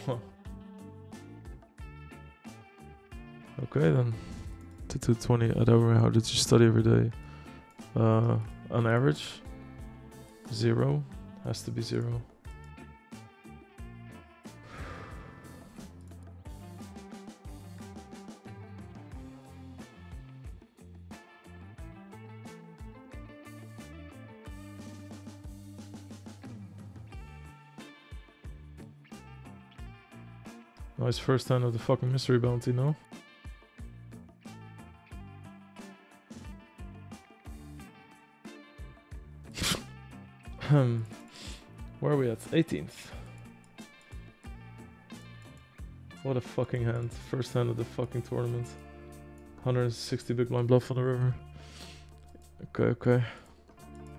Huh. Okay then. To 220 at hour. How did you study every day? On average, 0. Has to be 0. Nice first hand of the fucking mystery bounty, no? Where are we at? 18th. What a fucking hand. First hand of the fucking tournament. 160 big blind bluff on the river. Okay, okay.